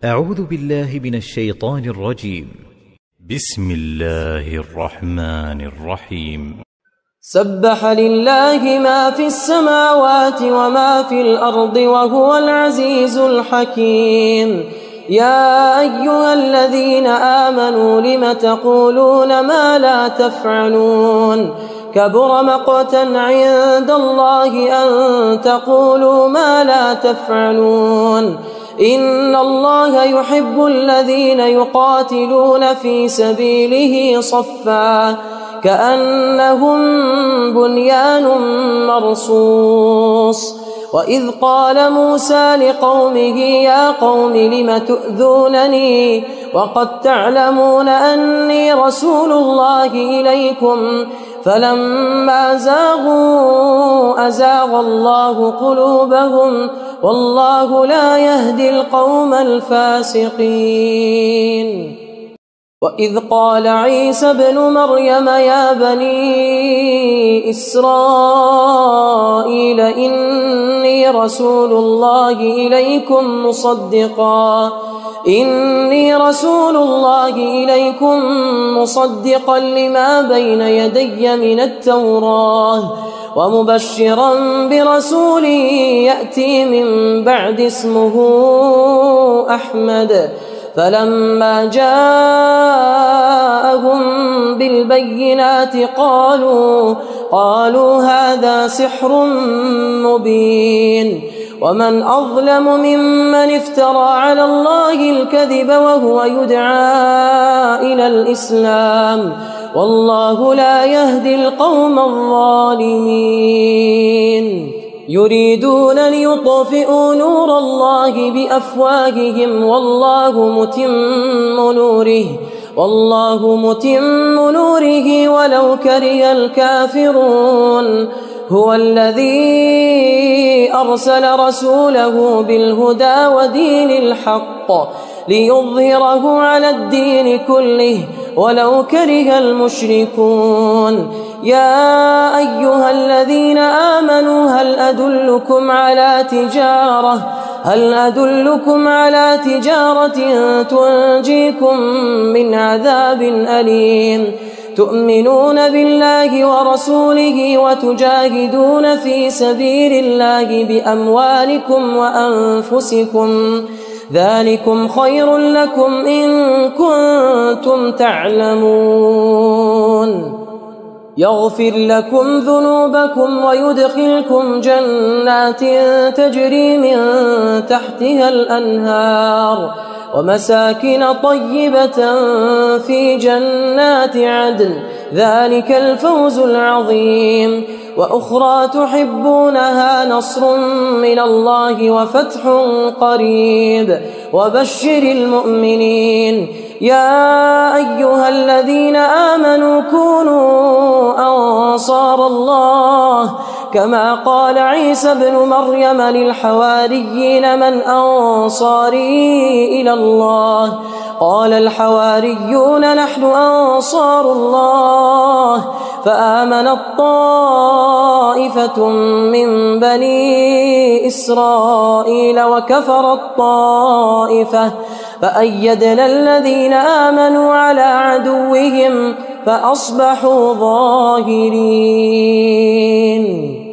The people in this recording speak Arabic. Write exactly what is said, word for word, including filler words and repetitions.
أعوذ بالله من الشيطان الرجيم. بسم الله الرحمن الرحيم. سبح لله ما في السماوات وما في الأرض وهو العزيز الحكيم. يا أيها الذين آمنوا لم تقولون ما لا تفعلون كبر مقتا عند الله أن تقولوا ما لا تفعلون إن الله يحب الذين يقاتلون في سبيله صفا كأنهم بنيان مرصوص. وإذ قال موسى لقومه يا قوم لم تؤذونني وقد تعلمون أني رسول الله إليكم فلما زاغوا أزاغ الله قلوبهم والله لا يهدي القوم الفاسقين. وإذ قال عيسى ابن مريم يا بني إسرائيل إني رسول الله إليكم مصدقا إني رسول الله إليكم مصدقا لما بين يدي من التوراة ومبشرا برسول يأتي من بعد اسمه أحمد. فلما جاءهم بالبينات قالوا قالوا هذا سحر مبين ومن أظلم ممن افترى على الله الكذب وهو يدعى إلى الإسلام والله لا يهدي القوم الظالمين. يريدون ليطفئوا نور الله بأفواههم والله متم نوره والله متم نوره ولو كره الكافرون. هو الذي أرسل رسوله بالهدى ودين الحق ليظهره على الدين كله ولو كره المشركون. يا أيها الذين آمنوا هل أدلكم على تجارة هل أدلكم على تجارة تنجيكم من عذاب أليم تؤمنون بالله ورسوله وتجاهدون في سبيل الله بأموالكم وأنفسكم ذلكم خير لكم إن كنتم تعلمون. يغفر لكم ذنوبكم ويدخلكم جنات تجري من تحتها الأنهار ومساكن طيبة في جنات عدن ذلك الفوز العظيم. وأخرى تحبونها نصر من الله وفتح قريب وبشر المؤمنين. يا أيها الذين آمنوا كونوا أنصار الله كما قال عيسى ابن مريم للحواريين من أنصاري إلى الله قال الحواريون نحن أنصار الله فآمنت طائفة من بني إسرائيل وكفرت طائفة فأيدنا الذين آمنوا على عدوهم فأصبحوا ظاهرين.